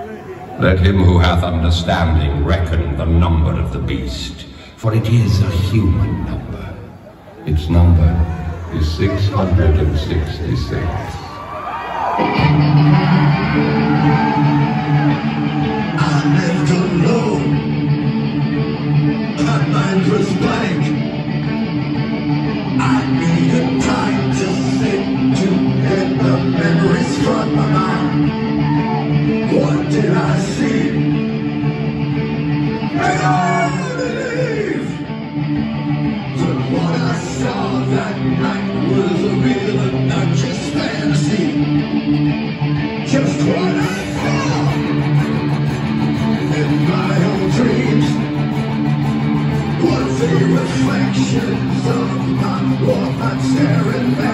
Let him who hath understanding reckon the number of the beast, for it is a human number. Its number is 666. I lived alone. My mind was blank. I needed time to sit to get the memories from my mind. What did I see? And I believe that what I saw that night was a real and not just fantasy. Just what I saw in my own dreams was the reflections of my woman staring back.